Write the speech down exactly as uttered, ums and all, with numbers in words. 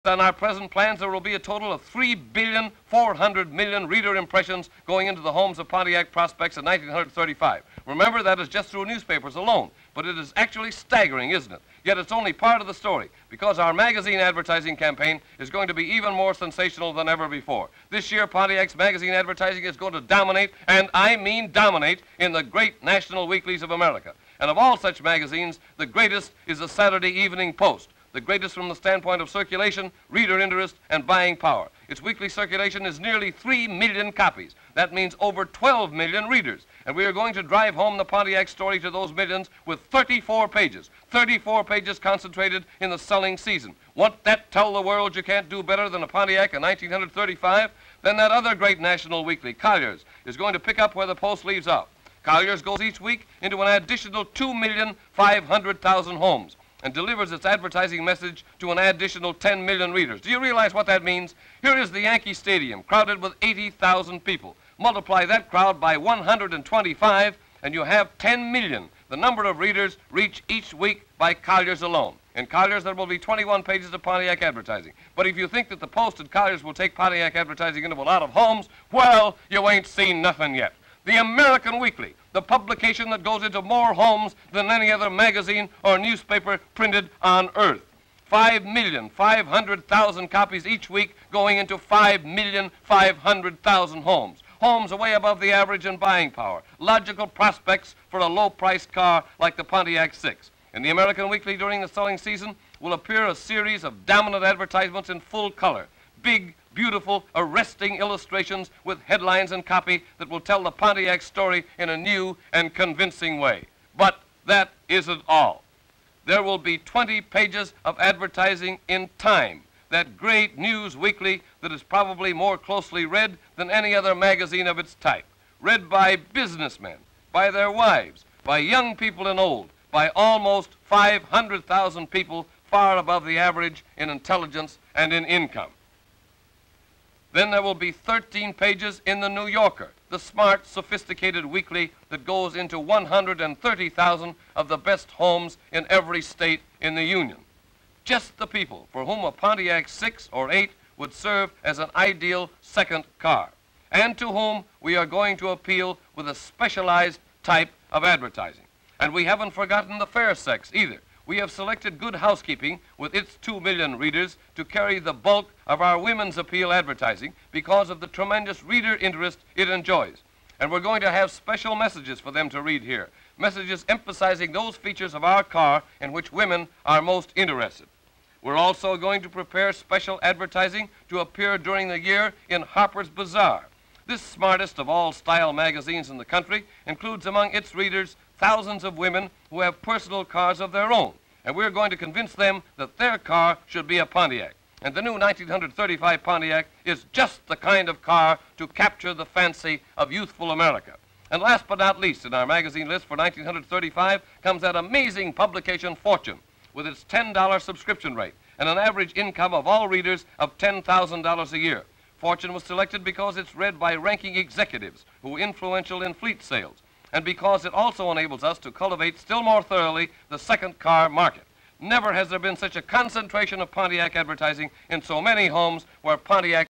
On our present plans, there will be a total of three billion four hundred million reader impressions going into the homes of Pontiac prospects in nineteen thirty-five. Remember, that is just through newspapers alone, but it is actually staggering, isn't it? Yet it's only part of the story, because our magazine advertising campaign is going to be even more sensational than ever before. This year, Pontiac's magazine advertising is going to dominate, and I mean dominate, in the great national weeklies of America. And of all such magazines, the greatest is the Saturday Evening Post. The greatest from the standpoint of circulation, reader interest, and buying power. Its weekly circulation is nearly three million copies. That means over twelve million readers. And we are going to drive home the Pontiac story to those millions with thirty-four pages. thirty-four pages concentrated in the selling season. Won't that tell the world you can't do better than a Pontiac in nineteen thirty-five? Then that other great national weekly, Collier's, is going to pick up where the Post leaves off. Collier's goes each week into an additional two million five hundred thousand homes and delivers its advertising message to an additional ten million readers. Do you realize what that means? Here is the Yankee Stadium, crowded with eighty thousand people. Multiply that crowd by one hundred twenty-five, and you have ten million, the number of readers reached each week by Collier's alone. In Collier's, there will be twenty-one pages of Pontiac advertising. But if you think that the Post and Collier's will take Pontiac advertising into a lot of homes, well, you ain't seen nothing yet. The American Weekly, the publication that goes into more homes than any other magazine or newspaper printed on earth. Five million five hundred thousand copies each week going into five million five hundred thousand homes. Homes way above the average in buying power. Logical prospects for a low-priced car like the Pontiac six. In the American Weekly during the selling season will appear a series of dominant advertisements in full color. Big, beautiful, arresting illustrations with headlines and copy that will tell the Pontiac story in a new and convincing way. But that isn't all. There will be twenty pages of advertising in Time, that great news weekly that is probably more closely read than any other magazine of its type. Read by businessmen, by their wives, by young people and old, by almost five hundred thousand people far above the average in intelligence and in income. Then there will be thirteen pages in the New Yorker, the smart, sophisticated weekly that goes into one hundred thirty thousand of the best homes in every state in the Union. Just the people for whom a Pontiac six or eight would serve as an ideal second car, and to whom we are going to appeal with a specialized type of advertising. And we haven't forgotten the fair sex either. We have selected Good Housekeeping with its two million readers to carry the bulk of our women's appeal advertising because of the tremendous reader interest it enjoys. And we're going to have special messages for them to read here, messages emphasizing those features of our car in which women are most interested. We're also going to prepare special advertising to appear during the year in Harper's Bazaar. This smartest of all style magazines in the country includes among its readers thousands of women who have personal cars of their own, and we're going to convince them that their car should be a Pontiac. And the new nineteen thirty-five Pontiac is just the kind of car to capture the fancy of youthful America. And last but not least in our magazine list for nineteen thirty-five comes that amazing publication Fortune, with its ten dollar subscription rate and an average income of all readers of ten thousand dollars a year. Fortune was selected because it's read by ranking executives who are influential in fleet sales, and because it also enables us to cultivate still more thoroughly the second car market. Never has there been such a concentration of Pontiac advertising in so many homes where Pontiac